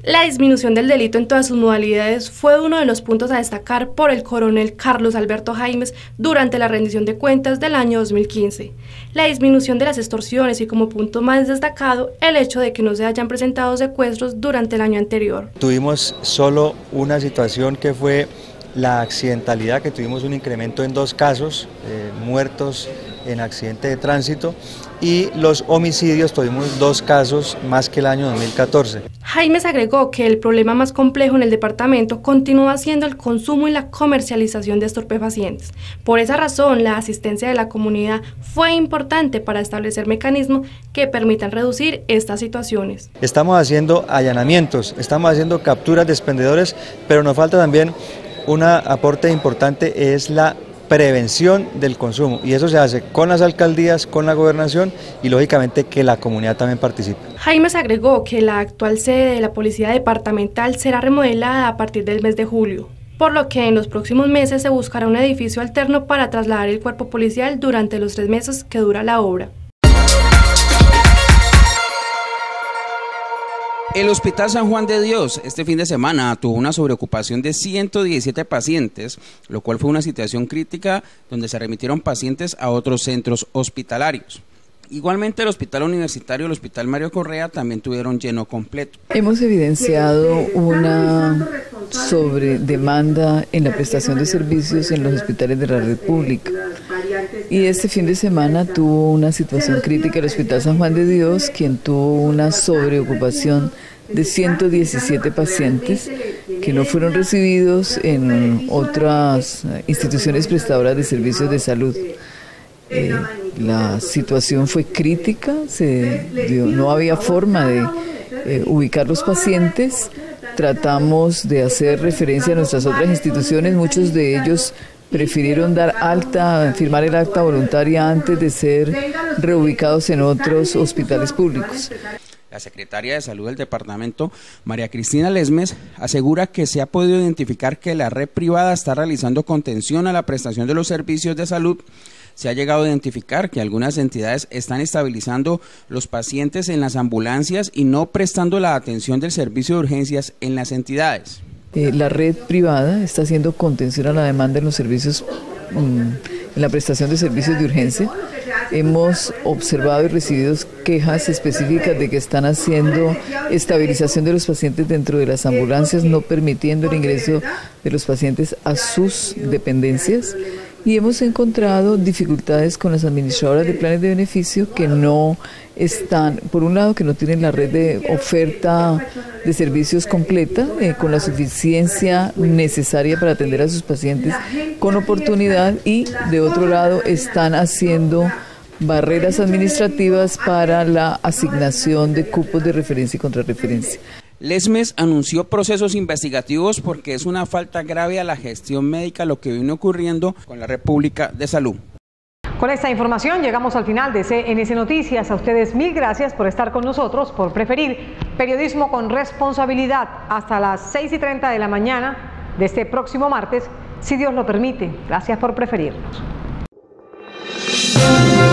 La disminución del delito en todas sus modalidades fue uno de los puntos a destacar por el coronel Carlos Alberto Jaimes durante la rendición de cuentas del año 2015. La disminución de las extorsiones y como punto más destacado, el hecho de que no se hayan presentado secuestros durante el año anterior. Tuvimos solo una situación que fue la accidentalidad, que tuvimos un incremento en 2 casos, muertos en accidente de tránsito, y los homicidios tuvimos 2 casos más que el año 2014. Jaimes agregó que el problema más complejo en el departamento continúa siendo el consumo y la comercialización de estupefacientes. Por esa razón, la asistencia de la comunidad fue importante para establecer mecanismos que permitan reducir estas situaciones. Estamos haciendo allanamientos, estamos haciendo capturas de expendedores, pero nos falta también un aporte importante, es la prevención del consumo, y eso se hace con las alcaldías, con la gobernación y lógicamente que la comunidad también participe. Jaimes agregó que la actual sede de la Policía Departamental será remodelada a partir del mes de julio, por lo que en los próximos meses se buscará un edificio alterno para trasladar el cuerpo policial durante los 3 meses que dura la obra. El Hospital San Juan de Dios este fin de semana tuvo una sobreocupación de 117 pacientes, lo cual fue una situación crítica donde se remitieron pacientes a otros centros hospitalarios. Igualmente el Hospital Universitario y el Hospital Mario Correa también tuvieron lleno completo. Hemos evidenciado una sobredemanda en la prestación de servicios en los hospitales de la red pública. Y este fin de semana tuvo una situación crítica el Hospital San Juan de Dios, quien tuvo una sobreocupación de 117 pacientes que no fueron recibidos en otras instituciones prestadoras de servicios de salud. La situación fue crítica, no había forma de ubicar los pacientes. Tratamos de hacer referencia a nuestras otras instituciones, muchos de ellos prefirieron firmar el acta voluntaria antes de ser reubicados en otros hospitales públicos. La secretaria de Salud del departamento, María Cristina Lesmes, asegura que se ha podido identificar que la red privada está realizando contención a la prestación de los servicios de salud. Se ha llegado a identificar que algunas entidades están estabilizando los pacientes en las ambulancias y no prestando la atención del servicio de urgencias en las entidades. La red privada está haciendo contención a la demanda en los servicios, en la prestación de servicios de urgencia. Hemos observado y recibido quejas específicas de que están haciendo estabilización de los pacientes dentro de las ambulancias, no permitiendo el ingreso de los pacientes a sus dependencias. Y hemos encontrado dificultades con las administradoras de planes de beneficio que no están, por un lado, que no tienen la red de oferta de servicios completa, con la suficiencia necesaria para atender a sus pacientes con oportunidad, y de otro lado están haciendo barreras administrativas para la asignación de cupos de referencia y contrarreferencia. Lesmes anunció procesos investigativos porque es una falta grave a la gestión médica lo que viene ocurriendo con la red pública de salud. Con esta información llegamos al final de CNC Noticias. A ustedes 1000 gracias por estar con nosotros, por preferir periodismo con responsabilidad. Hasta las 6:30 de la mañana de este próximo martes, si Dios lo permite. Gracias por preferirnos.